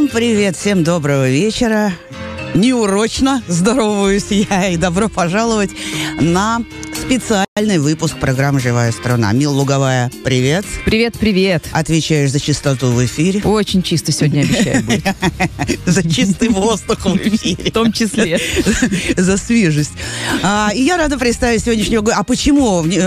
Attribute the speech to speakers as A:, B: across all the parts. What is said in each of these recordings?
A: Всем привет, всем доброго вечера. Неурочно здороваюсь я и добро пожаловать на специальный выпуск программы «Живая струна». Мил Луговая, привет.
B: Привет.
A: Отвечаешь за чистоту в эфире.
B: Очень чисто сегодня, обещаю, будет.
A: За чистый воздух в эфире.
B: В том числе.
A: За свежесть. И я рада представить сегодняшнего гостя. А почему в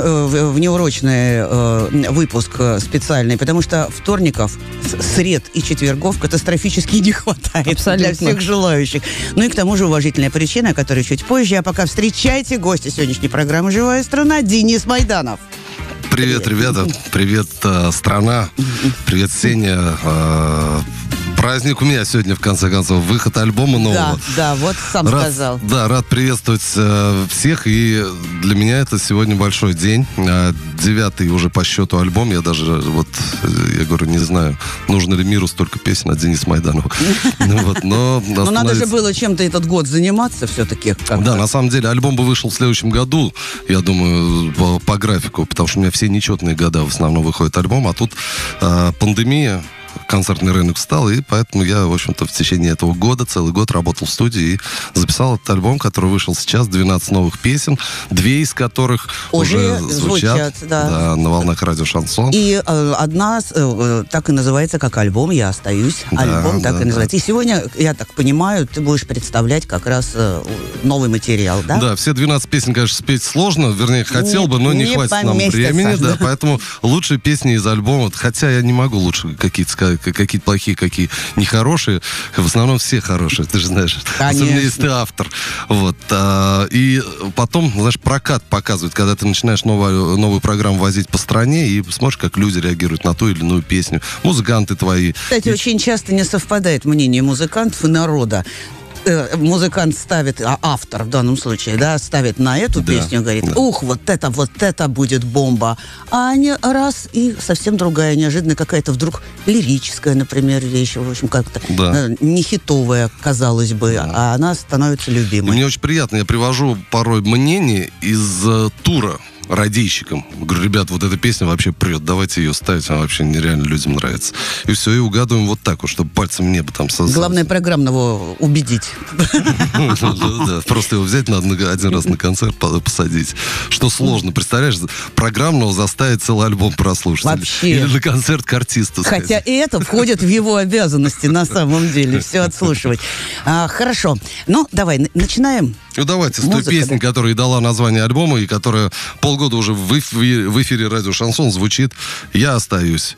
A: неурочный выпуск специальный? Потому что вторников, сред и четвергов катастрофически не хватает. Абсолютно. Для всех желающих. Ну и к тому же уважительная причина, о которой чуть позже. А пока встречайте гостя сегодняшней программы «Живая страна» Денис Майданов.
C: Привет, ребята. Привет, страна. Привет, Сеня. Праздник у меня сегодня, в конце концов. Выход альбома нового.
A: Да, вот сам сказал.
C: Да, рад приветствовать всех. И для меня это сегодня большой день. 9-й уже по счету альбом. Я даже, я говорю, не знаю, нужно ли миру столько песен от Дениса Майданова. Но
A: надо же было чем-то этот год заниматься все-таки.
C: Да, на самом деле, альбом бы вышел в следующем году, я думаю, по графику, потому что у меня все нечетные года в основном выходит альбом, а тут пандемия, концертный рынок встал, и поэтому я, в общем-то, в течение этого года, целый год работал в студии и записал этот альбом, который вышел сейчас, 12 новых песен, 2 из которых уже звучат да, на волнах радио «Шансон».
A: И одна так и называется, как альбом «Я остаюсь». Альбом так и называется. И сегодня, я так понимаю, ты будешь представлять как раз новый материал, да?
C: Да, все 12 песен, конечно, спеть сложно, вернее, хотел бы, но не хватит нам времени, да, поэтому лучшие песни из альбома, хотя я не могу лучше какие-то сказать, какие плохие, какие нехорошие. В основном все хорошие, ты же знаешь.
A: Конечно.
C: Особенно если ты автор. И потом, знаешь, прокат показывает, когда ты начинаешь новую программу возить по стране и смотришь, как люди реагируют на ту или иную песню. Музыканты твои.
A: Кстати, очень часто не совпадает мнение музыкантов и народа. Музыкант ставит, автор в данном случае, да, ставит на эту песню, говорит, вот это будет бомба. А они раз, и совсем другая, неожиданно какая-то вдруг лирическая, например, вещь, в общем, как-то не хитовая, казалось бы, а она становится любимой.
C: И мне очень приятно, я привожу порой мнение из тура радийщикам. Говорю, ребят, вот эта песня вообще прет, давайте ее ставить, она вообще нереально людям нравится. И все, и угадываем вот так вот, чтобы пальцем в небо там создать.
A: Главное программного убедить.
C: Просто его взять надо один раз на концерт посадить. Что сложно, представляешь, программного заставить целый альбом прослушать.
A: Вообще.
C: Или на концерт к артисту.
A: Хотя и это входит в его обязанности на самом деле, все отслушивать. Хорошо. Ну, давай, начинаем.
C: Ну, давайте, с той песни, которая дала название альбома, и которая полгода уже в эфире радио «Шансон» звучит «Я остаюсь».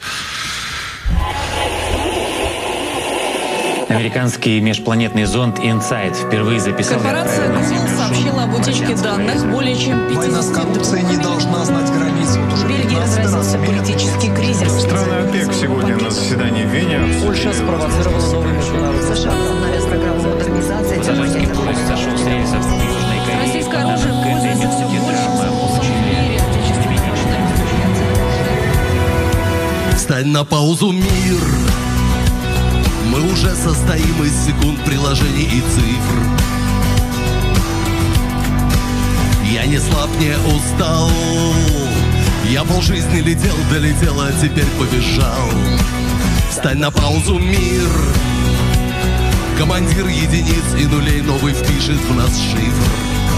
D: Американский межпланетный зонд InSight впервые записал...
E: Корпорация Google сообщила об утечке данных более чем 50...
F: Война с коррупцией не должна знать границ.
E: В Бельгии разразился политический кризис.
G: Страны ОПЕК сегодня на заседании в Вене...
E: Польша спровоцировала новый международный... США возобновят программу модернизации...
D: Пассажирский поезд сошел с рельсов в Южной Корее.
E: Российское оружие пользуется все большим спросом в мире.
H: Встань на паузу, мир. Мы уже состоим из секунд, приложений и цифр. Я не слаб, не устал. Я полжизни летел, долетел, а теперь побежал. Встань на паузу, мир. Командир единиц и нулей новый впишет в нас шифр.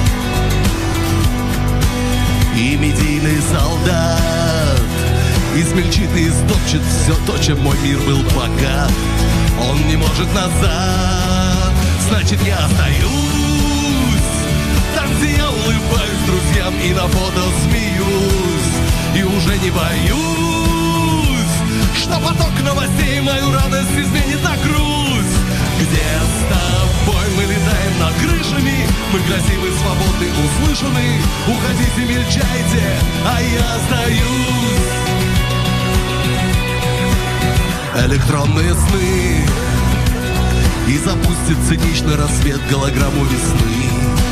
H: И медийный солдат измельчит и истопчет все то, чем мой мир был богат. Он не может назад, значит я остаюсь там, где я улыбаюсь друзьям и на фото смеюсь. И уже не боюсь, что поток новостей мою радость изменит на грусть. Где с тобой мы летаем над крышами, мы красивы, свободны, услышаны. Уходите, мельчайте, а я остаюсь. Электронные сны, и запустит циничный рассвет голограмму весны.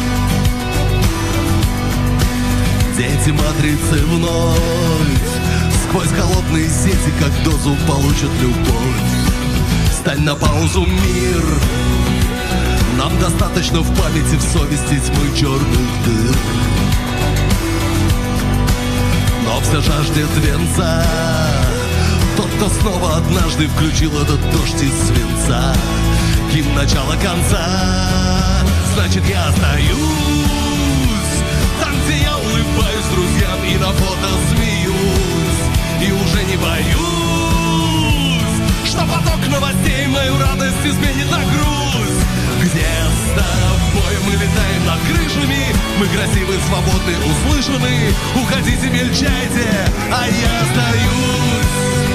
H: Дети матрицы вновь сквозь холодные сети как дозу получат любовь. Стань на паузу, мир. Нам достаточно в памяти, в совести тьмы черных дыр. Но все жаждет венца Тот, кто снова однажды включил этот дождь из свинца. Гимн начала конца. Значит, я остаюсь там, где я улыбаюсь друзьям и на фото смеюсь. И уже не боюсь, что поток новостей мою радость изменит на грусть. Где с тобой мы летаем над крышами, мы красивы, свободны, услышаны. Уходите, мельчайте, а я остаюсь.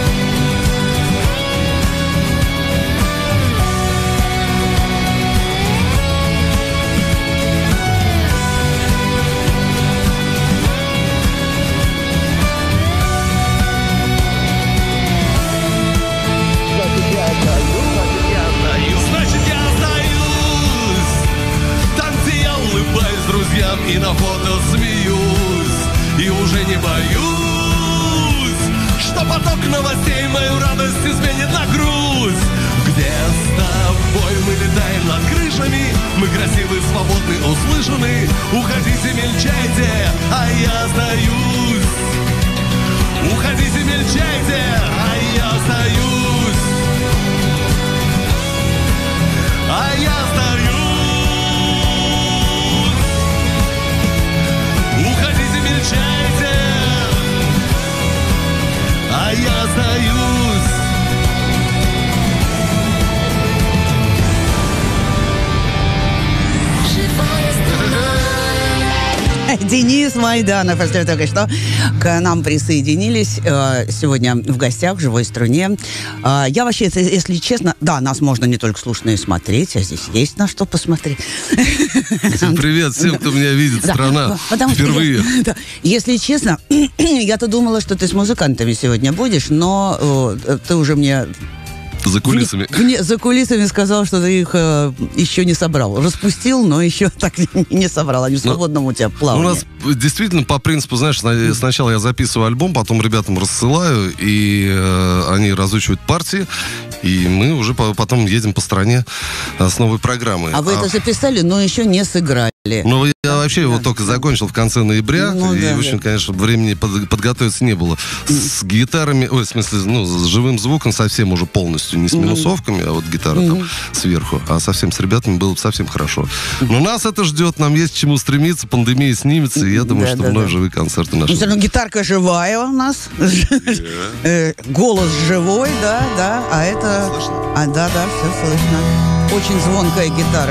H: И на фото смеюсь, и уже не боюсь, что поток новостей мою радость изменит на грусть. Где с тобой мы летаем над крышами, мы красивы, свободны, услышаны. Уходите, мельчайте, а я остаюсь. Уходите, мельчайте, а я остаюсь. А я остаюсь. Уходите, мельчайте, а я остаюсь.
A: Денис Майданов, если вы только что к нам присоединились. Сегодня в гостях в «Живой струне». Я вообще, если честно, да, нас можно не только слушать, но и смотреть, а здесь есть на что посмотреть.
C: Всем привет, всем, кто меня видит, страна, впервые.
A: Если честно, я-то думала, что ты с музыкантами сегодня будешь, но ты уже мне...
C: За кулисами.
A: За кулисами сказал, что ты их еще не собрал. Распустил, но еще так не собрал. Они в свободном у тебя плавании.
C: У нас действительно по принципу, знаешь, сначала я записываю альбом, потом ребятам рассылаю, и они разучивают партии, и мы уже потом едем по стране с новой программой.
A: А вы это записали, но еще не сыграли.
C: Ну, я вообще его только закончил в конце ноября, и очень, конечно, времени подготовиться не было. С гитарами, в смысле, с живым звуком совсем уже полностью, не с минусовками, а вот гитара там сверху, а совсем с ребятами было совсем хорошо. Но нас это ждет, нам есть к чему стремиться, пандемия снимется, и я думаю, что вновь живые концерты наши.
A: Ну, все равно гитарка живая у нас, голос живой, да, а это... Да, все слышно. Очень звонкая гитара.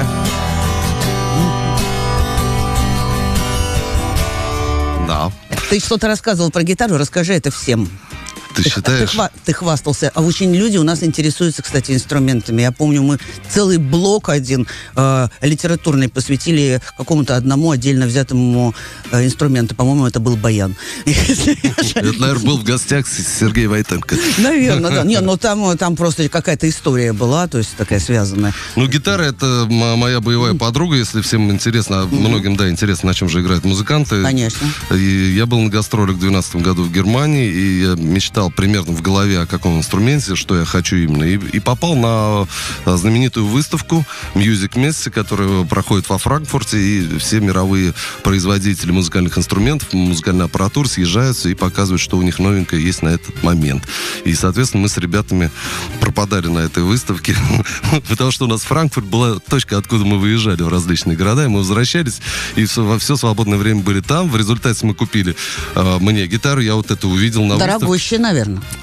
C: Да.
A: Ты что-то рассказывал про гитару, расскажи это всем.
C: Ты считаешь?
A: Ты хвастался. А очень люди у нас интересуются, кстати, инструментами. Я помню, мы целый блок один литературный посвятили какому-то одному отдельно взятому инструменту. По-моему, это был баян.
C: Это, наверное, был в гостях Сергей Войтенко.
A: Наверное, да. Не, ну там просто какая-то история была, то есть такая связанная.
C: Ну, гитара — это моя боевая подруга, если всем интересно, многим, да, интересно, на чем же играют музыканты.
A: Конечно.
C: И я был на гастролях в 2012 году в Германии, и я мечтал примерно в голове о каком инструменте, что я хочу именно. И попал на знаменитую выставку Music Messe, которая проходит во Франкфурте, и все мировые производители музыкальных инструментов, музыкальной аппаратуры съезжаются и показывают, что у них новенькое есть на этот момент. И, соответственно, мы с ребятами пропадали на этой выставке, потому что у нас Франкфурт была точка, откуда мы выезжали в различные города, и мы возвращались, и во все свободное время были там. В результате мы купили мне гитару, я вот это увидел на выставке.
A: Дорогущая, наверное.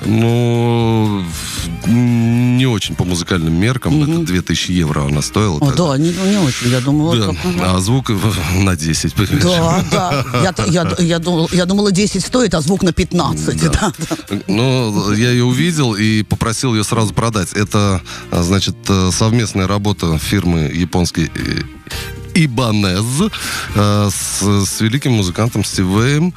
C: Ну, не очень по музыкальным меркам. Это 2000 евро она стоила.
A: О, да, не очень, я думала.
C: Да. А звук на 10.
A: Да. Я думала, 10 стоит, а звук на 15. Да.
C: Ну, я ее увидел и попросил ее сразу продать. Это, значит, совместная работа фирмы японской Ibanez с великим музыкантом Стив Вэем.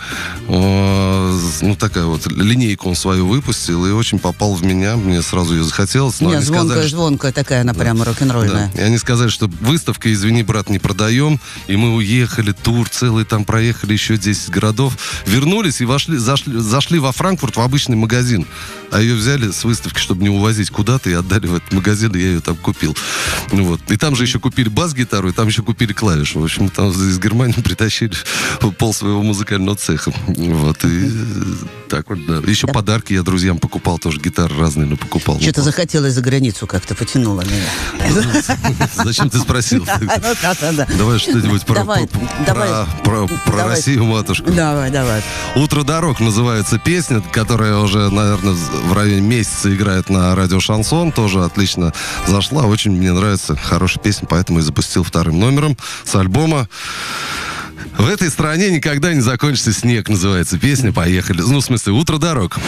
C: Ну, такая вот линейку он свою выпустил и очень попал в меня. Мне сразу ее захотелось.
A: Нет, звонкая такая, она прямо рок-н-ролльная.
C: Да. И они сказали, что выставка, извини, брат, не продаем. И мы уехали, тур целый, там проехали еще 10 городов. Вернулись и зашли во Франкфурт в обычный магазин. А ее взяли с выставки, чтобы не увозить куда-то, и отдали в этот магазин, и я ее там купил. Вот. И там же еще купили бас-гитару, и там еще купили 4 клавиши. В общем, там из Германии притащили пол своего музыкального цеха. Вот, и так вот, да. Еще подарки я друзьям покупал, тоже гитары разные покупал.
A: Что-то захотелось за границу как-то потянуло меня.
C: Зачем ты спросил? Давай что-нибудь про Россию, матушку.
A: Давай.
C: «Утро дорог» называется песня, которая уже, наверное, в районе месяца играет на радио «Шансон». Тоже отлично зашла. Очень мне нравится. Хорошая песня, поэтому и запустил вторым номером с альбома. «В этой стране никогда не закончится снег» называется песня. Поехали. Ну, в смысле, «Утро дорог».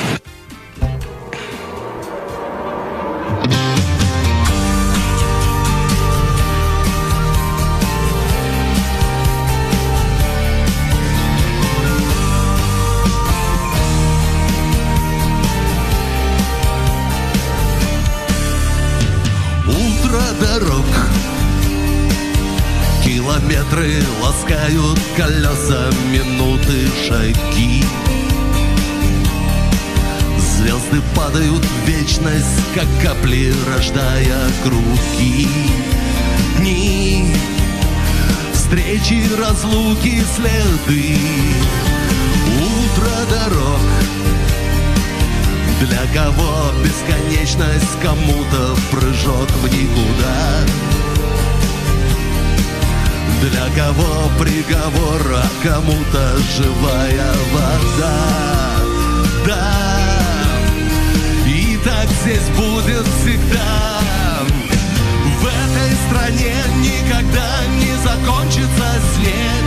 H: Километры ласкают колеса, минуты, шаги. Звезды падают в вечность, как капли, рождая круги. Дни, встречи, разлуки, следы. Утро дорог. Для кого бесконечность, кому-то прыжок в никуда. Для кого приговор, а кому-то живая вода. Да, и так здесь будет всегда. В этой стране никогда не закончится снег.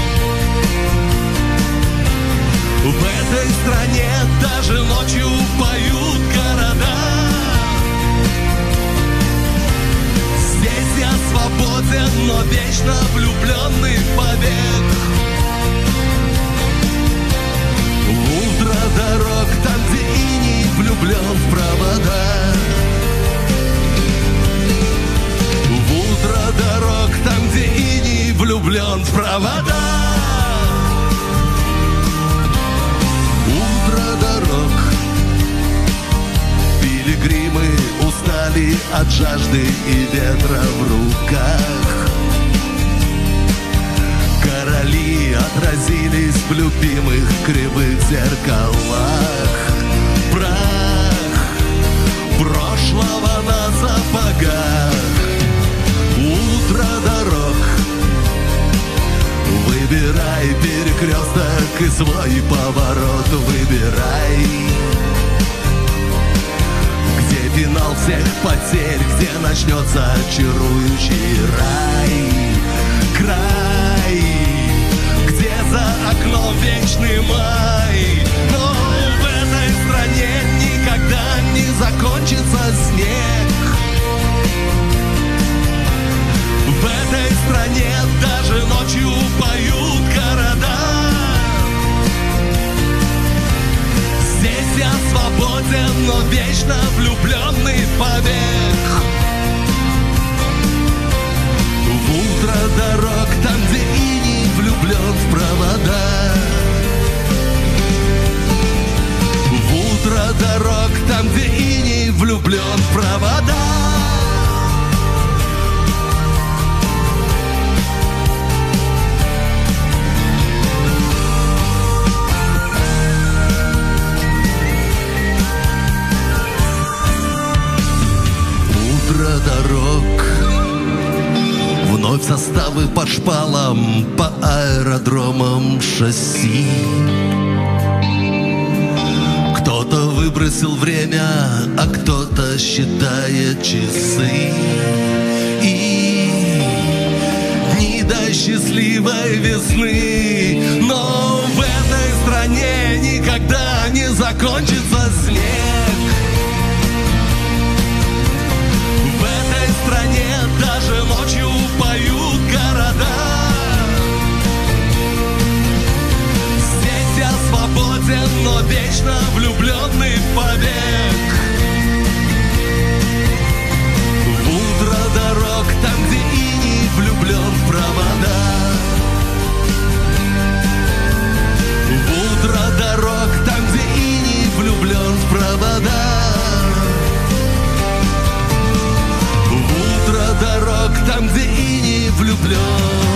H: В этой стране даже ночью поют города. Здесь я свободен, но вечно влюбленный вовек. Утро дорог, там, где иней влюблен в провода. Утро дорог, там, где иней влюблен в провода. Утро дорог. Пилигримы устали от жажды и ветра в руках. Короли отразились в любимых кривых зеркалах. Прах прошлого на сапогах. Утро дорог. Выбирай перекресток и свой поворот выбирай. Где финал всех потерь, где начнется чарующий рай. Край, где за окном вечный май. Но в этой стране никогда не закончится снег. В этой стране даже ночью поют города. Здесь я свободен, но вечно влюбленный вовек. В утро дорог, там, где иней влюблен в провода. В утро дорог, там, где иней влюблен в провода. Дорог. Вновь составы по шпалам, по аэродромам шасси. Кто-то выбросил время, а кто-то считает часы. И дни до счастливой весны. Но в этой стране никогда не закончится снег. В стране даже ночью поют города. Здесь я свободен, но вечно влюбленный вовек. В утро дорог, там, где иней влюблен в провода. В утро дорог, там, где иней влюблен в провода. Дорог, там, где иней влюблен.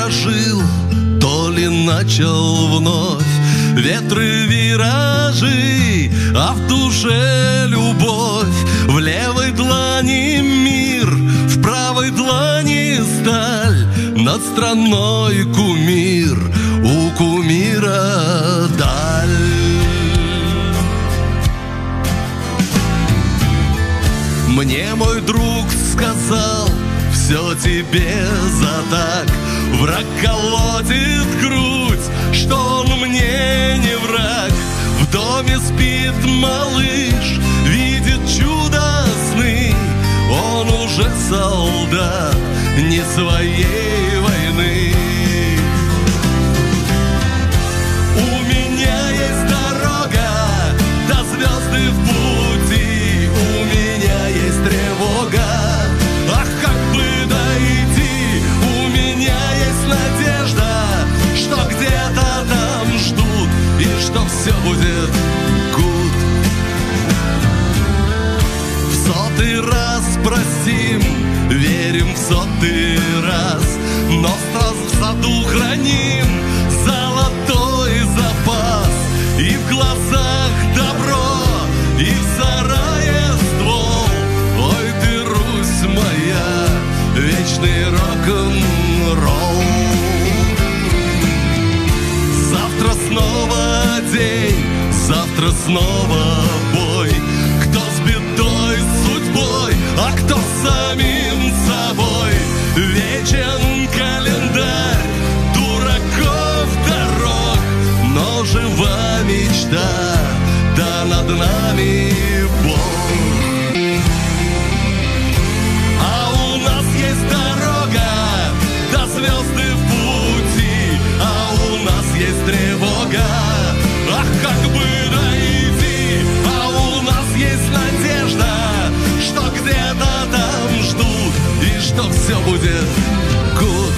H: прожил, то ли начал вновь. Ветры, виражи, а в душе любовь. В левой длани мир, в правой длани сталь. Над страной кумир, у кумира даль. Мне мой друг сказал: все тебе за так. Враг колотит грудь, что он мне не враг. В доме спит малыш, видит чудо сны. Он уже солдат не своей войны. У меня есть дорога, до звезды в пути. У меня есть тревога, ах, как бы дойти. У меня есть надежда, что где-то там ждут, и что все будет good. В сотый раз простим, верим в сотый раз, но в саду храним золотой запас. И в глазах добро, и в сарае ствол. Ой, ты, Русь моя, вечный рок-н-ролл. Завтра снова день, завтра снова бой. Кто с бедой, с судьбой, а кто с самим собой. Вечен календарь дураков дорог, но жива мечта, да над нами Бог. А у нас есть дорога, до звезды в пути. А у нас есть тревога, ах, как бы дойти. А у нас есть надежда, что где-то там ждут, и что все будет good.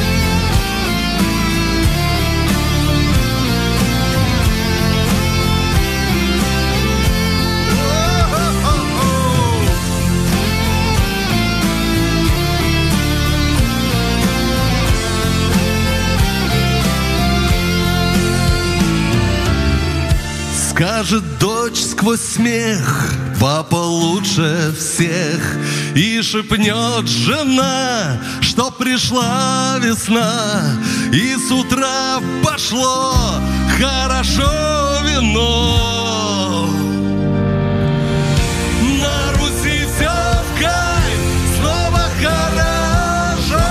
H: Скажет дочь сквозь смех: папа лучше всех. И шепнет жена, что пришла весна, и с утра пошло хорошо вино. На Руси все в кайф, снова хорошо.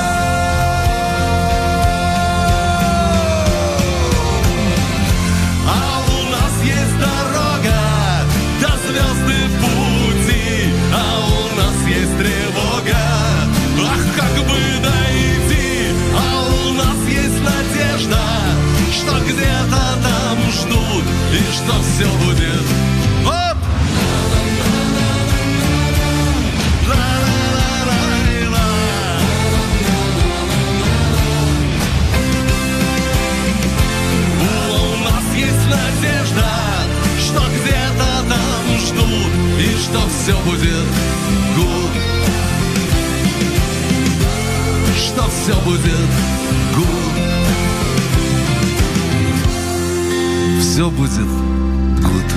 H: А у нас есть дорога, до звезды в пути. А у нас есть тревога, ах, как бы дойти. А у нас есть надежда, что где-то там ждут, и что все будет. Оп! У нас есть надежда, что где-то там ждут, и что все будет good. Что все будет good. Все будет good.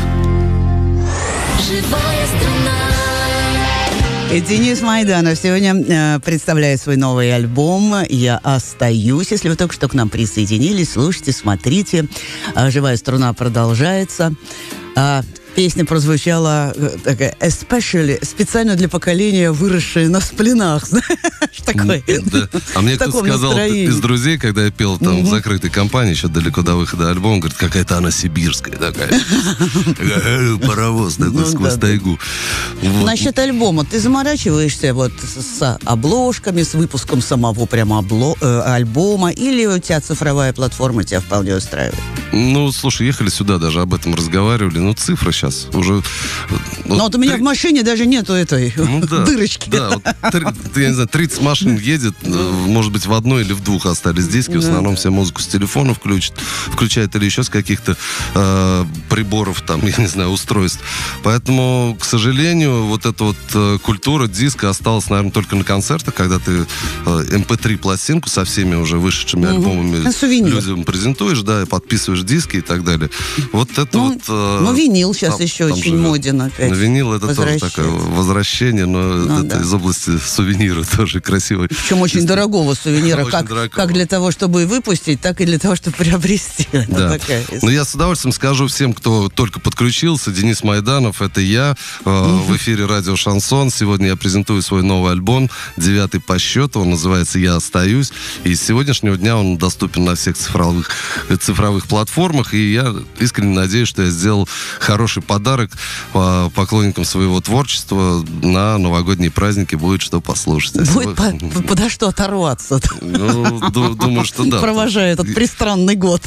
I: Живая страна.
A: И Денис Майданов сегодня представляет свой новый альбом «Я остаюсь». Если вы только что к нам присоединились, слушайте, смотрите. «Живая струна» продолжается. Песня прозвучала такая especially, специально для поколения, выросшее на сплинах. Знаешь, такой.
C: Да. А мне кто-то сказал из друзей, когда я пел там в закрытой компании, еще далеко до выхода альбома, говорит, какая-то она сибирская такая. Паровоз такой сквозь тайгу.
A: Насчет альбома. Ты заморачиваешься вот с обложками, с выпуском самого прямо альбома, или у тебя цифровая платформа тебя вполне устраивает?
C: Ну, слушай, ехали сюда, даже об этом разговаривали. Ну, цифра сейчас уже...
A: Но вот у меня в машине даже нету этой дырочки.
C: Да, вот, я не знаю, 30 машин едет, может быть, в одной или в двух остались диски. В основном все музыку с телефона включают или еще с каких-то приборов, там, я не знаю, устройств. Поэтому, к сожалению, вот эта вот культура диска осталась, наверное, только на концертах, когда ты MP3-пластинку со всеми уже вышедшими альбомами людям презентуешь, да, и подписываешь диски и так далее. Вот это вот...
A: Ну, винил сейчас еще очень моден опять.
C: Ну, винил это тоже такое возвращение, но это из области сувенира тоже красивый.
A: Причем очень дорогого сувенира, как для того, чтобы выпустить, так и для того, чтобы приобрести.
C: Да. Но я с удовольствием скажу всем, кто только подключился. Денис Майданов, это я, в эфире радио «Шансон». Сегодня я презентую свой новый альбом, 9-й по счету, он называется «Я остаюсь». И с сегодняшнего дня он доступен на всех цифровых платформах, и я искренне надеюсь, что я сделал хороший подарок поклонникам своего творчества. На новогодние праздники будет что послушать.
A: Будет подо что оторваться.
C: Ну, думаю, что да.
A: Провожая этот пристранный год.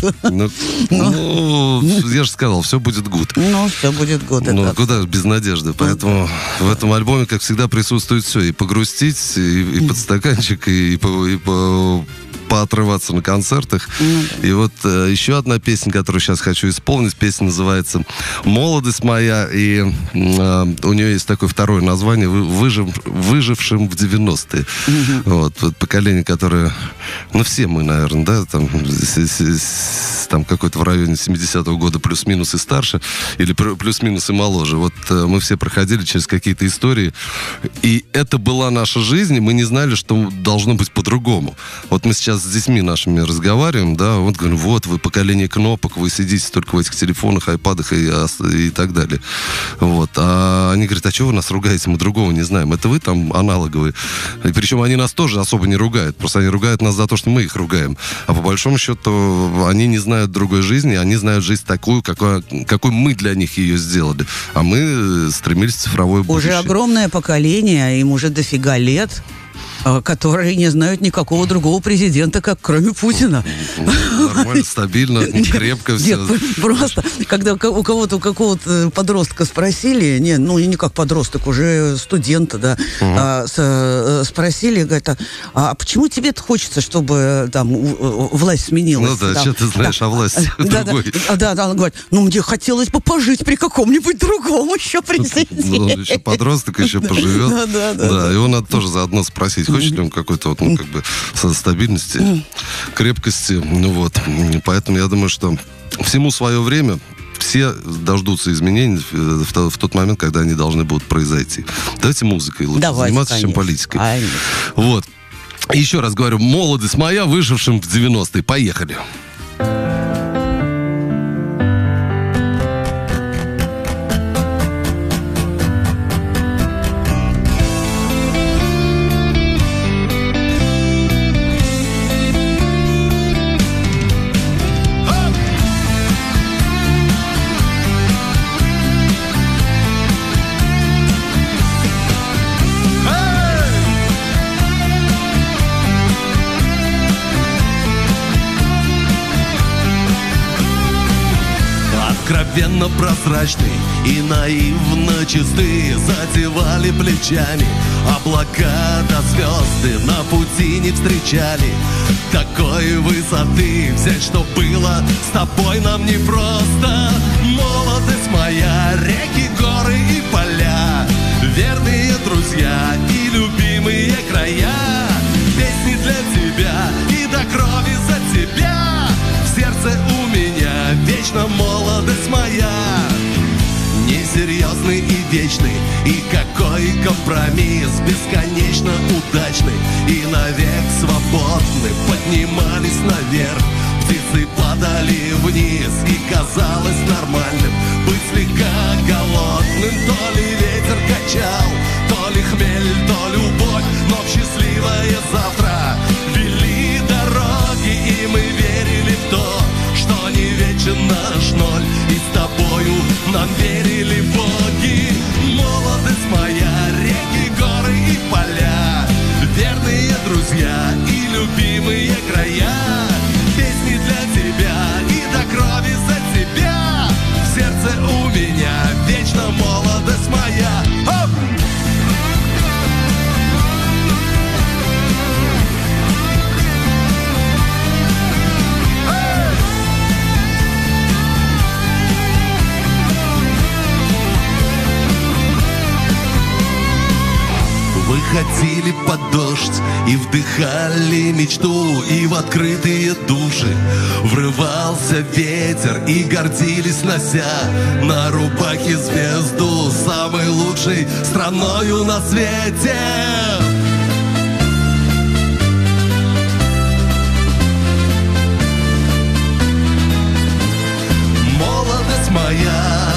C: Ну, я же сказал, все будет гуд.
A: Ну, все будет гуд.
C: Ну, куда без надежды. Поэтому в этом альбоме, как всегда, присутствует все. И погрустить, и под стаканчик, и поотрываться на концертах. И вот еще одна песня, которую сейчас хочу исполнить. Песня называется «Молодость моя». И у нее есть такое второе название «Выжившим в 90-е». Вот поколение, которое... Ну, все мы, наверное, да, там какой-то в районе 70-го года плюс-минус и старше, или плюс-минус и моложе. Вот мы все проходили через какие-то истории, и это была наша жизнь, и мы не знали, что должно быть по-другому. Вот мы сейчас с детьми нашими разговариваем, да, вот говорим, вот вы поколение кнопок, вы сидите только в этих телефонах, айпадах и так далее. Вот. А они говорят, а чего вы нас ругаете, мы другого не знаем. Это вы там аналоговые. И причем они нас тоже особо не ругают, просто они ругают нас за то, что мы их ругаем. А по большому счету они не знают другой жизни, они знают жизнь такую, какой мы для них ее сделали. А мы стремились в цифровое будущее.
A: Уже огромное поколение, им уже дофига лет, которые не знают никакого другого президента, как кроме Путина.
C: Нормально, стабильно, крепко все.
A: Нет, просто, когда у какого-то подростка спросили, не как подросток, уже студента, да, спросили, говорят, а почему тебе-то хочется, чтобы там власть сменилась?
C: Ну да, что ты знаешь о власти другой.
A: Да, он говорит, мне хотелось бы пожить при каком-нибудь другом еще президенте.
C: Ну, он еще подросток, еще поживет. Да, его надо тоже заодно спросить, хочет ли он какой-то стабильности, крепкости. Поэтому я думаю, что всему свое время. Все дождутся изменений в тот момент, когда они должны будут произойти. Давайте музыкой лучше заниматься, чем политикой. Вот. Еще раз говорю, молодость моя, выжившим в 90-е. Поехали.
H: Откровенно прозрачный и наивно чистые затевали плечами. Облака до звезды на пути не встречали. Такой высоты взять, что было с тобой нам непросто. Молодость моя, реки, горы и поля, верные друзья и любимые края. Песни для тебя и до крови за тебя. В сердце у меня вечно молодость моя. Несерьезный и вечный, и какой компромисс, бесконечно удачный и навек свободны. Поднимались наверх, птицы падали вниз, и казалось нормальным быть слегка голодным. То ли ветер качал, то ли хмель, то любовь, но в счастливое завтра вели дороги, и мы верили в то, что не вечен наш ноль, и с тобою нам верили боги. Молодость моя, реки, горы и поля, верные друзья и любимые края. Песни для тебя и до крови дождь и вдыхали мечту, и в открытые души врывался ветер, и гордились, нося на рубахе звезду самой лучшей страною на свете. Молодость моя,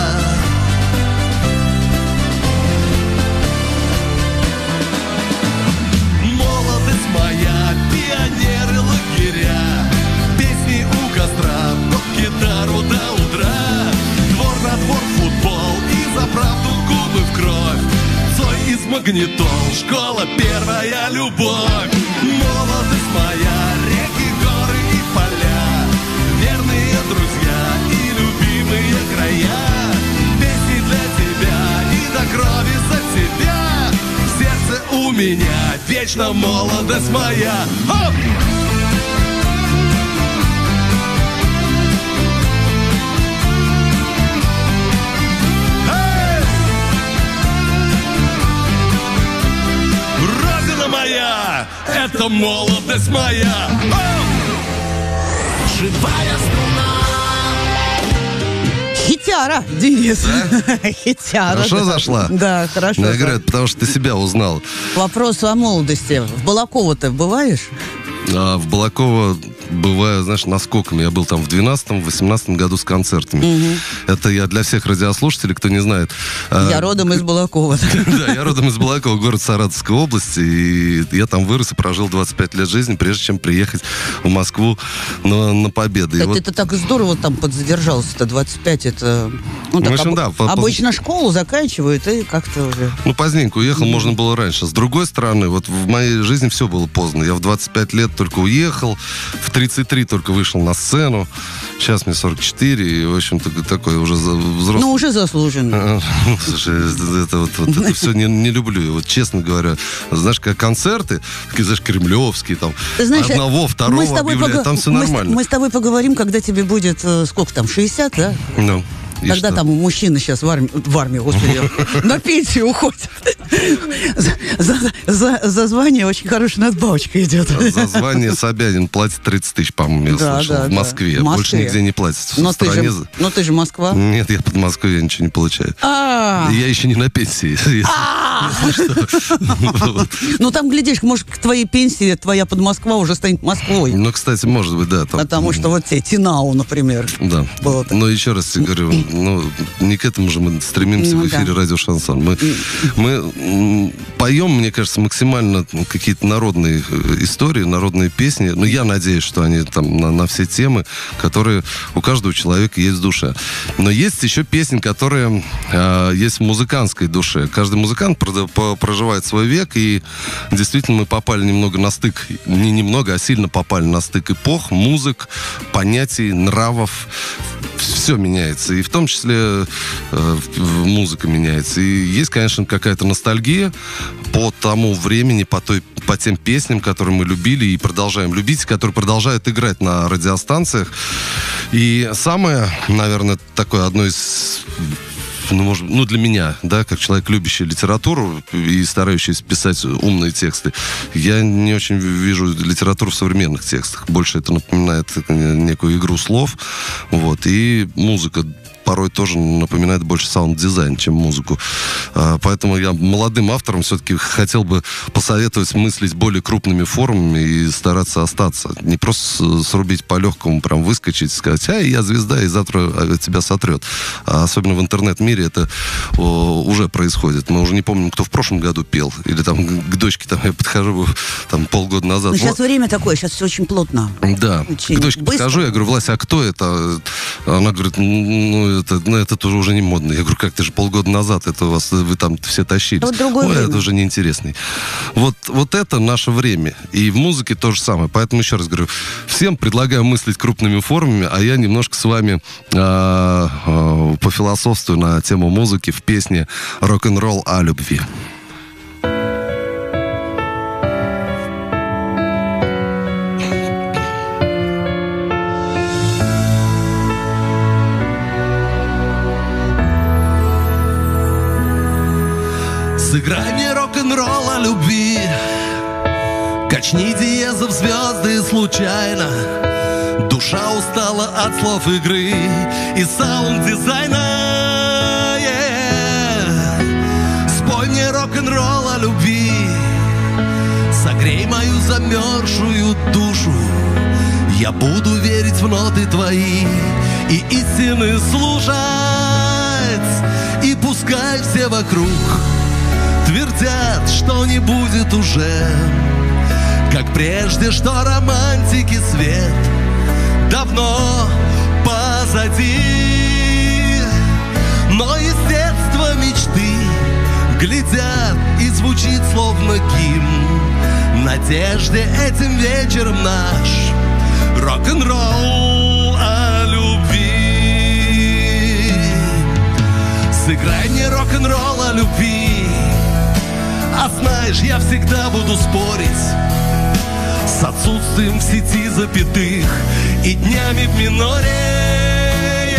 H: молодость моя, пионеры лагеря, песни у костра, гитару до утра, двор на двор футбол и за правду губы в кровь, Цой из магнитол, школа первая любовь. Молодость моя, реки, горы и поля, верные друзья и любимые края, песни для тебя и до крови за тебя, в сердце у меня вечно молодость моя. Хоп! Родина моя, это молодость моя. Живая струна.
A: Хитяра, Денис. Хитяра.
C: Хорошо зашла?
A: Да, хорошо.
C: Я говорю, потому что ты себя узнал.
A: Вопрос о молодости. В Балаково-то бываешь?
C: А в Балаково бываю, знаешь, наскоками. Я был там в 12-18 году с концертами. Это я для всех радиослушателей, кто не знает.
A: Я родом из Балакова.
C: Да, я родом из Балакова, город Саратовской области. И я там вырос и прожил 25 лет жизни, прежде чем приехать в Москву на Победы.
A: Это так здорово там подзадержался-то, 25, это... Ну, так,
C: в общем, да,
A: обычно школу заканчивают и как-то уже...
C: Ну, поздненько уехал, можно было раньше. С другой стороны, вот в моей жизни все было поздно. Я в 25 лет только уехал, в 33 только вышел на сцену. Сейчас мне 44, и, в общем-то, такой уже взрослый.
A: Ну, уже заслуженно.
C: Слушай, это все не люблю. Вот, честно говоря, знаешь, как концерты, такие, знаешь, кремлевские, там,
A: Знаешь,
C: одного, второго объявляют, там все нормально.
A: Мы с тобой поговорим, когда тебе будет, сколько там, 60, да?
C: Ну.
A: Тогда там мужчины сейчас в армию, господи, на пенсию уходят. За звание очень хорошая надбавочка идет.
C: За звание Собянин платит 30 тысяч, по-моему, я слышал, в Москве. Больше нигде не платит.
A: Но ты же Москва.
C: Нет, я под Москвой, я ничего не получаю. Я еще не на пенсии.
A: Ну, там, глядишь, может, к твоей пенсии твоя под Москва уже станет Москвой.
C: Ну, кстати, может быть, да.
A: Потому что вот тебе Тинау, например.
C: Да. Но еще раз тебе говорю, не к этому же мы стремимся в эфире радио Шансон. Мы поем, мне кажется, максимально какие-то народные истории, народные песни. Но я надеюсь, что они там на все темы, которые у каждого человека есть в душе. Но есть еще песни, которые есть в музыкантской душе. Каждый музыкант проживает свой век, и действительно мы попали немного на стык, не немного, а сильно попали на стык эпох, музык, понятий, нравов. Все меняется, и в том числе музыка меняется. И есть, конечно, какая-то ностальгия по тому времени, по тем песням, которые мы любили и продолжаем любить, которые продолжают играть на радиостанциях. И самое, наверное, такое одно из... для меня, да, как человек, любящий литературу и старающийся писать умные тексты, я не очень вижу литературу в современных текстах. Больше это напоминает некую игру слов. Вот. И музыка порой тоже напоминает больше саунд-дизайн, чем музыку. Поэтому я молодым авторам все-таки хотел бы посоветовать мыслить более крупными формами и стараться остаться. Не просто срубить по-легкому, прям выскочить, сказать, я звезда, и завтра тебя сотрет. Особенно в интернет-мире это уже происходит. Мы уже не помним, кто в прошлом году пел. Или там к дочке я подхожу там полгода назад.
A: Но сейчас время такое, сейчас все очень плотно.
C: Да.
A: Очень
C: к дочке
A: быстро.
C: подхожу, я говорю, Влася, а кто это? Она говорит, это тоже уже не модно. Я говорю, как, ты же полгода назад, это вы там все тащились.
A: Вот другое время.
C: Это уже неинтересный. Вот это наше время. И в музыке то же самое. Поэтому еще раз говорю, всем предлагаю мыслить крупными формами, а я немножко с вами пофилософствую на тему музыки в песне «Рок-н-ролл о любви».
H: Сыграй мне рок-н-ролл о любви, Качни диезов звезды случайно. Душа устала от слов игры и саунд-дизайна. Спой мне рок-н-ролл о любви, согрей мою замерзшую душу. Я буду верить в ноты твои и истины слушать. И пускай все вокруг твердят, что не будет уже, как прежде, что романтики свет давно позади. Но естество мечты глядят и звучит словно гимн надежде этим вечером наш рок-н-ролл о любви. Сыграй мне рок-н-ролл о любви, а знаешь, я всегда буду спорить с отсутствием в сети запятых и днями в миноре.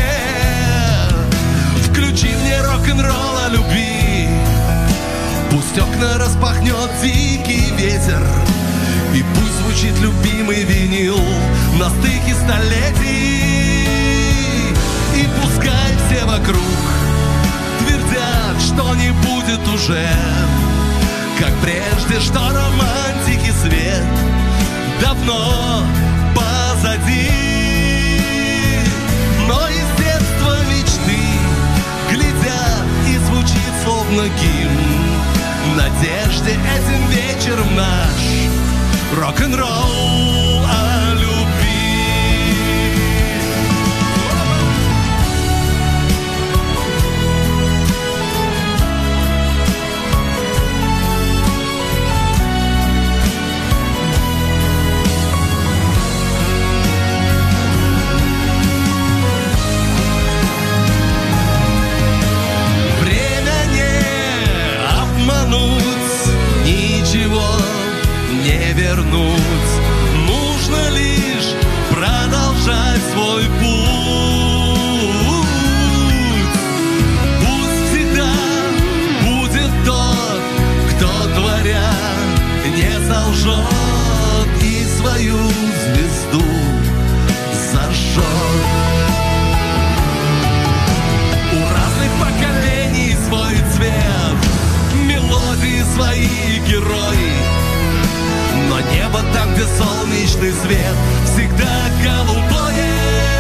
H: Включи мне рок-н-ролл о любви, пусть окна распахнет дикий ветер, и пусть звучит любимый винил на стыке столетий. И пускай все вокруг твердят, что не будет уже, как прежде, что романтики свет давно позади. Но естество мечты глядят и звучит словно гимн надежде этим вечером наш рок-н-ролл о любви. Время не обмануть, ничего не вернуть, нужно лишь продолжать свой путь. Пусть всегда будет тот, кто творя не солжет и свою звезду зажжет. У разных поколений свой цвет, мелодии свои герои, но небо там, где солнечный свет, всегда голубое.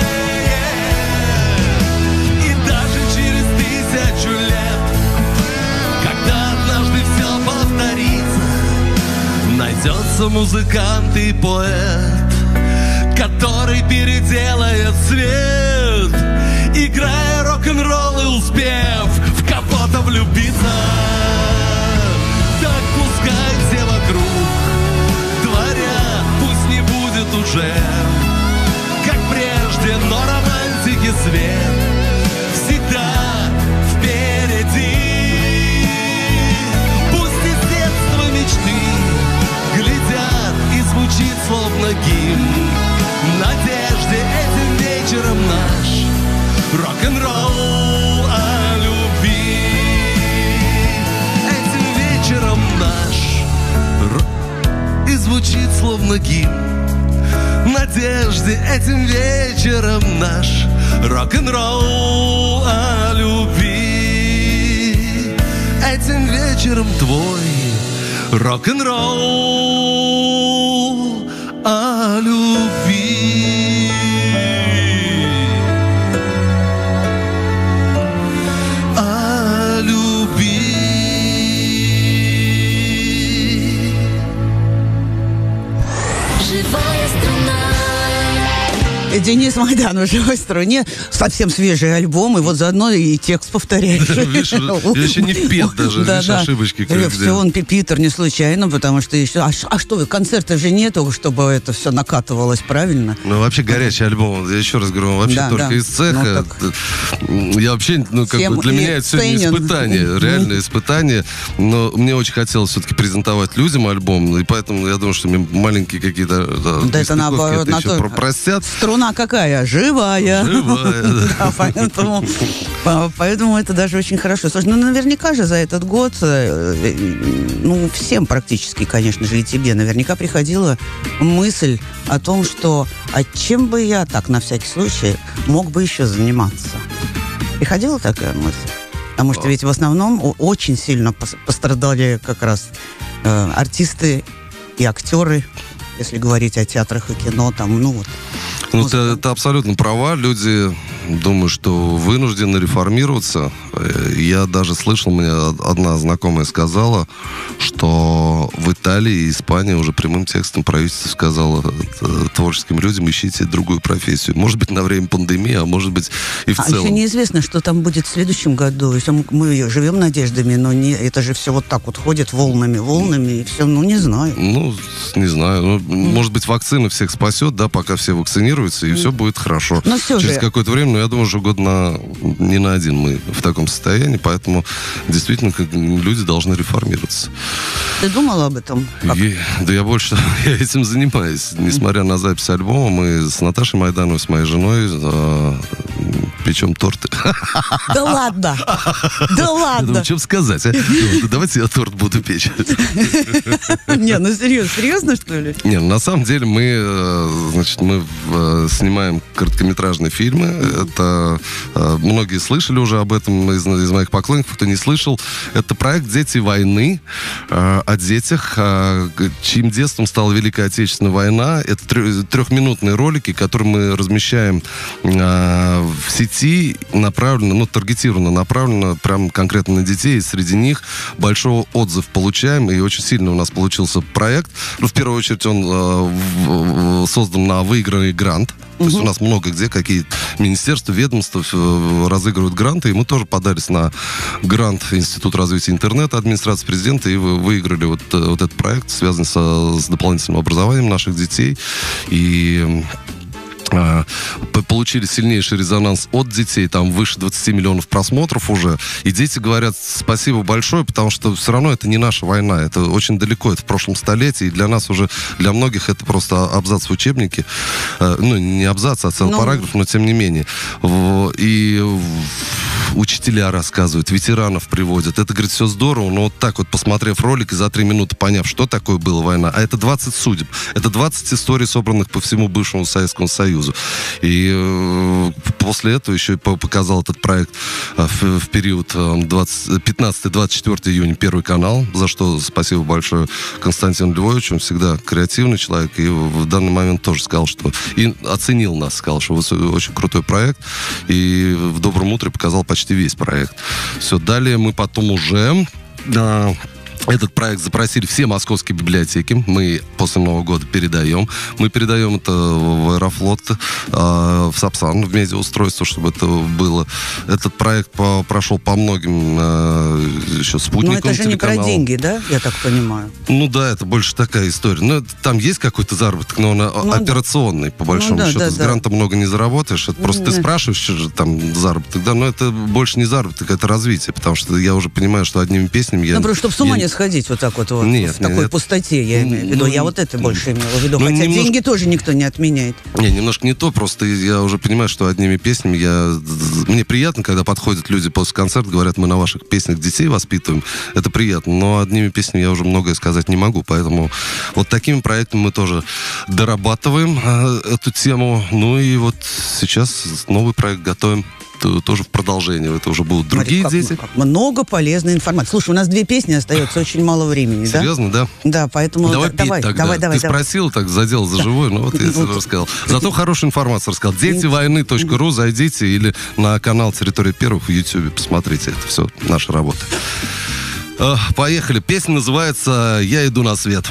H: И даже через 1000 лет, когда однажды все повторится, найдется музыкант и поэт, который переделает свет, играя рок-н-ролл и успев в кого-то влюбиться. Так пускай все вокруг творят, пусть не будет уже, как прежде, но романтики свет всегда впереди. Пусть из детства мечты глядят и звучит словно гимн надежде этим вечером наш рок-н-ролл о любви. Этим вечером наш и звучит словно гимн надежде этим вечером наш рок-н-ролл о любви. Этим вечером твой рок-н-ролл о любви. О любви.
I: Живая струна.
A: Денис Майдан в живой струне. Совсем свежий альбом, и вот заодно и текст повторяешь.
C: Видишь, я еще не впет даже, видишь, ошибочки кое-где.
A: Все, он Питер не случайно, потому что еще... А что, концерта же нету, чтобы это все накатывалось правильно?
C: Ну, вообще горячий альбом, я еще раз говорю, вообще только из цеха. Я вообще, для меня это сегодня испытание, реальное испытание. Но мне очень хотелось все-таки презентовать людям альбом, и поэтому я думаю, что мне маленькие какие-то...
A: Да это наоборот,
C: еще простят.
A: Струны Луна какая? Живая. Да, поэтому это даже очень хорошо. Слушай, наверняка же за этот год, всем практически, конечно же, и тебе наверняка приходила мысль о том, что чем бы я так, на всякий случай, мог бы еще заниматься. Приходила такая мысль? Потому что ведь в основном очень сильно пострадали как раз артисты и актеры, если говорить о театрах и кино,
C: ты абсолютно права. Люди, думаю, что вынуждены реформироваться. Я даже слышал, мне одна знакомая сказала, что в Италии и Испании уже прямым текстом правительство сказало творческим людям: ищите другую профессию. Может быть, на время пандемии, а может быть и в целом.
A: Еще неизвестно, что там будет в следующем году. Мы живем надеждами, но это же все вот так вот ходит волнами, и все, не знаю.
C: Не знаю. Может быть, вакцина всех спасет, да, пока все вакцинируются, и все будет хорошо.
A: Но все
C: Через
A: же...
C: какое-то время, я думаю, что не на один мы в таком состоянии, поэтому действительно люди должны реформироваться.
A: Ты думала об этом?
C: Я больше этим занимаюсь. Несмотря на запись альбома, мы с Наташей Майдановой, с моей женой, печем торты.
A: Да ладно! Да ладно!
C: Ну, что сказать, а? Давайте я торт буду печь.
A: Не, серьезно, что ли?
C: Не, на самом деле мы снимаем короткометражные фильмы. Это многие слышали уже об этом из моих поклонников, кто не слышал. Это проект «Дети войны», о детях, чьим детством стала Великая Отечественная война. Это трехминутные ролики, которые мы размещаем в сети, таргетированно направлено прям конкретно на детей. И среди них большой отзыв получаем, и очень сильно у нас получился проект. В первую очередь он создан на выигранный грант. То есть у нас много где какие министерства, ведомства разыгрывают гранты, и мы тоже подались на грант Института развития интернета администрации президента и выиграли вот этот проект, связанный с дополнительным образованием наших детей. И получили сильнейший резонанс от детей, там выше 20 миллионов просмотров уже, и дети говорят спасибо большое, потому что все равно это не наша война, это очень далеко, это в прошлом столетии, и для нас уже, для многих это просто абзац в учебнике, не абзац, а целый параграф, но тем не менее. И учителя рассказывают, ветеранов приводят, это, говорит, все здорово, но вот так вот, посмотрев ролик и за 3 минуты поняв, что такое была война, а это 20 судеб, это 20 историй, собранных по всему бывшему Советскому Союзу. И после этого еще показал этот проект в период 15-24 июня Первый канал, за что спасибо большое Константину Львовичу, он всегда креативный человек, и в данный момент тоже сказал, что и оценил нас, сказал, что очень крутой проект, и в «Добром утре» показал почти весь проект. Все, далее мы потом уже... Этот проект запросили все московские библиотеки. Мы после Нового года передаем. Мы передаем это в Аэрофлот, в Сапсан, в медиаустройство, чтобы это было. Этот проект прошел по многим еще спутникам.
A: Но это же не про деньги, да? Я так понимаю.
C: Да, это больше такая история. Там есть какой-то заработок, но он операционный, по большому счету. С гранта много не заработаешь. Это просто ты спрашиваешь, что же там заработок. Да, но это больше не заработок, это развитие. Потому что я уже понимаю, что одними песнями я...
A: просто чтобы с ума не сходить вот так вот
C: нет,
A: в такой пустоте, я имею в виду. Я вот это больше имела в виду. Хотя деньги тоже никто не отменяет.
C: Немножко не то, просто я уже понимаю, что одними песнями мне приятно, когда подходят люди после концерта, говорят, мы на ваших песнях детей воспитываем. Это приятно, но одними песнями я уже многое сказать не могу, поэтому вот такими проектами мы тоже дорабатываем эту тему. И вот сейчас новый проект готовим. Тоже в продолжение. Это уже будут другие дети.
A: Много полезной информации. Слушай, у нас 2 песни, остается очень мало времени.
C: Серьезно, да?
A: Да, поэтому...
C: Давай. Ты спросил, так задел за живое, вот я рассказал. Зато хорошую информацию рассказал. Детивойны.ру, зайдите, или на канал «Территория первых» в Ютьюбе, посмотрите. Это все наша работа. Поехали. Песня называется «Я иду на свет».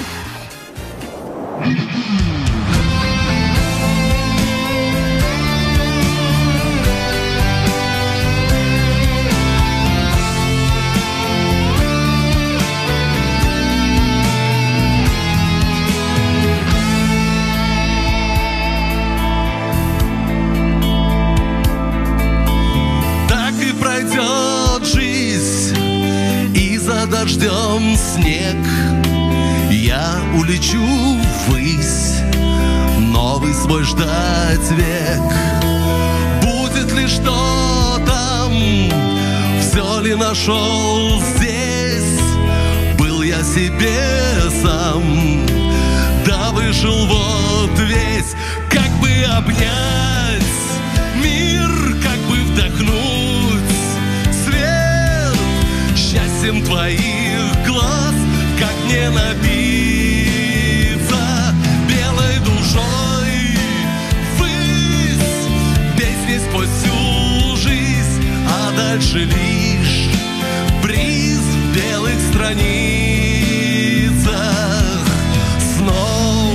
H: Дождем снег, я улечу ввысь, новый свой ждать век. Будет ли что там, все ли нашел здесь? Был я себе сам, да вышел вот весь. Как бы обнять мир, как бы вдохнуть свет счастьем твоих глаз, как мне напиться белой душой ввысь, песни сквозь всю жизнь, а дальше лишь бриз в белых страницах снов.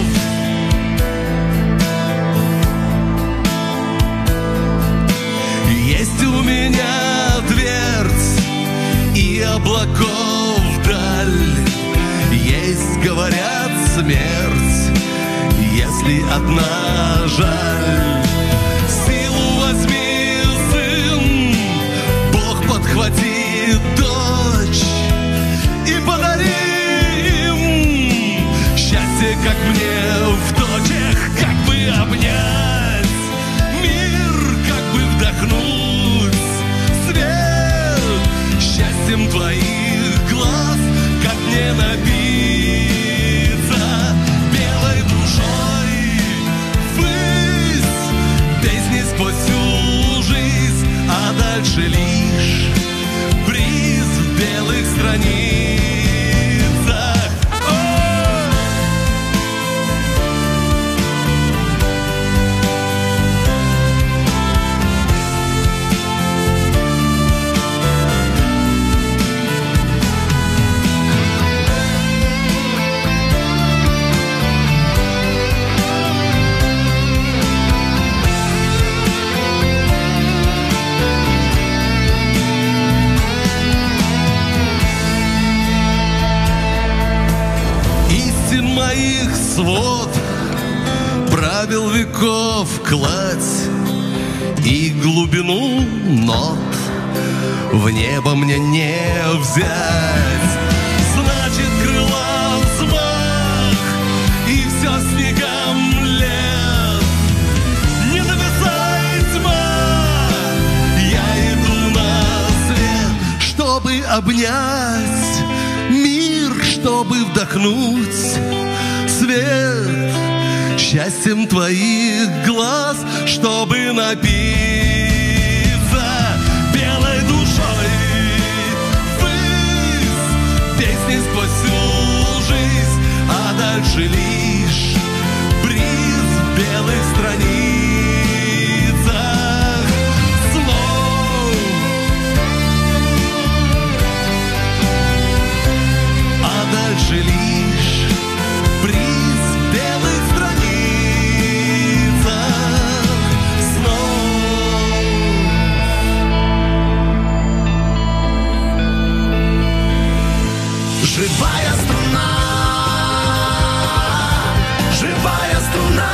H: Есть у меня твердь и облаков даль, есть, говорят, смерть, если одна жаль. Силу возьми, сын, Бог подхвати дочь и подари им счастье, как мне в точах. Как бы обнять мир, как бы вдохнуть свет счастьем твоих глаз, как мне напиться белой душой ввысь, песни сквозь всю жизнь, а дальше лишь бриз в белых страницах. Истин моих свод, правил веков кладь и глубину нот в небо мне не взять. Значит, крыла взмах и все снегом лет. Не нависай, тьма, я иду на свет, чтобы обнять мир, чтобы вдохнуть свет счастьем твоих глаз, чтобы напиться белой душой ввысь, песни сквозь всю жизнь, а дальше лишь бриз в белых страницах слов. А дальше лишь бриз в белых страницах снов. Живая струна, живая струна.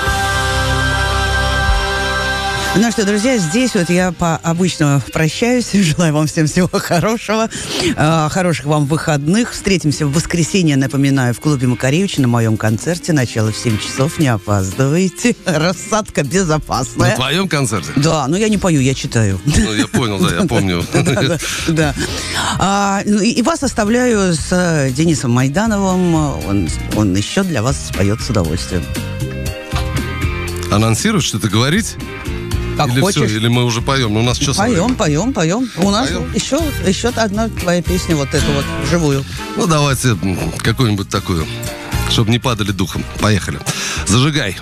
A: Ну что, друзья, здесь вот я обычно прощаюсь. Желаю вам всем всего хорошего. Хороших вам выходных. Встретимся в воскресенье, напоминаю, в клубе Макаревича на моем концерте. Начало в 7 часов. Не опаздывайте. Рассадка безопасная.
C: На твоем концерте?
A: Да, но я не пою, я читаю.
C: Ну, я понял, да, я помню.
A: Да. И вас оставляю с Денисом Майдановым. Он еще для вас споет с удовольствием.
C: Анонсируешь, что-то говорить?
A: Как
C: или
A: хочешь.
C: Все, или мы уже поем? Ну, у нас что с вами?
A: Поем. У нас
C: Поем?
A: еще одна твоя песня, вот эту вот, вживую.
C: Ну, давайте какую-нибудь такую, чтобы не падали духом. Поехали. Зажигай.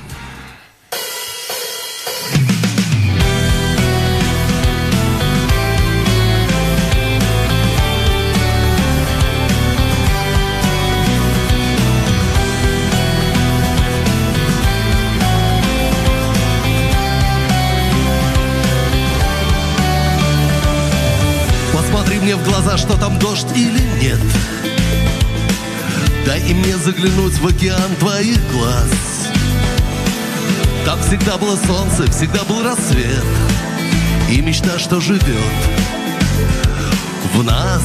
H: Посмотри мне в глаза, что там дождь или нет. Дай и мне заглянуть в океан твоих глаз. Там всегда было солнце, всегда был рассвет и мечта, что живет в нас.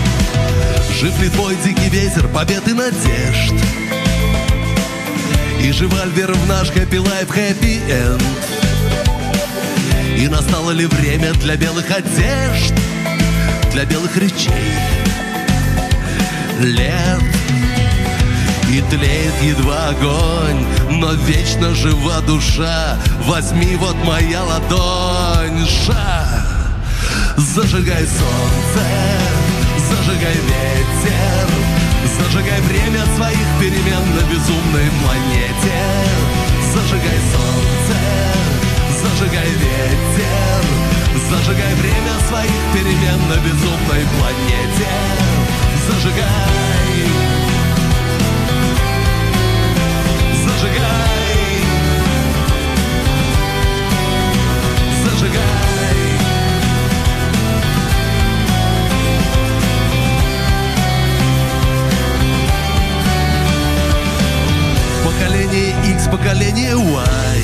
H: Жив ли твой дикий ветер побед и надежд? И револьвер в наш хэппи-лайф, хэппи-энд. И настало ли время для белых одежд, для белых речей, лет? И тлеет едва огонь, но вечно жива душа. Возьми вот моя ладонь, зажигай солнце, зажигай ветер, зажигай время своих перемен на безумной планете. Зажигай солнце, зажигай ветер, зажигай время своих перемен на безумной планете. Зажигай, зажигай, зажигай. Поколение X, поколение Y.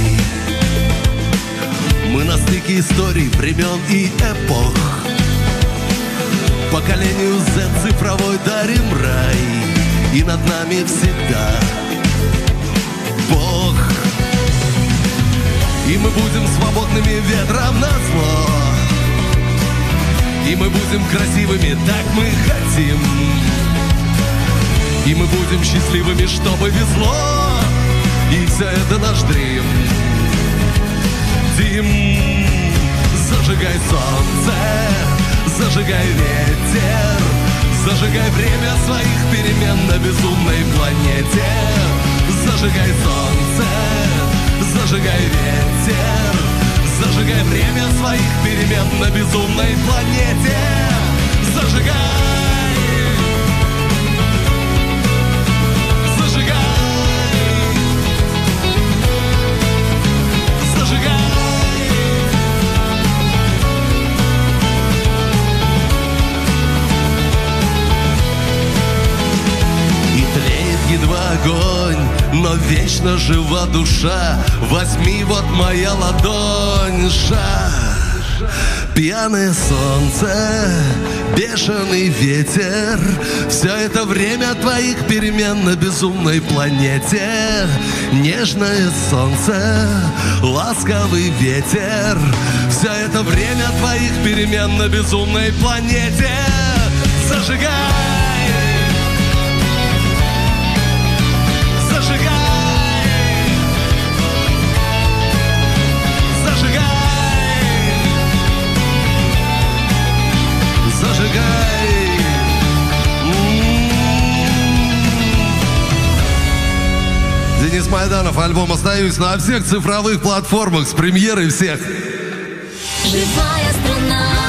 H: Мы на стыке историй, времен и эпох. Поколению Z цифровой дарим рай. И над нами всегда Бог. И мы будем свободными ветром назло. И мы будем красивыми, так мы хотим. И мы будем счастливыми, чтобы везло. И все это наш дрим. Дим, зажигай солнце, зажигай ветер, зажигай время своих перемен на безумной планете. Зажигай солнце, зажигай ветер, зажигай время своих перемен на безумной планете. Зажигай, зажигай, зажигай. Едва огонь, но вечно жива душа. Возьми вот моя ладонь, пьяное солнце, бешеный ветер. Все это время твоих перемен на безумной планете. Нежное солнце, ласковый ветер. Все это время твоих перемен на безумной планете. Зажигай, Денис Майданов, альбом «Остаюсь» на всех цифровых платформах с премьерой всех.
I: Живая страна.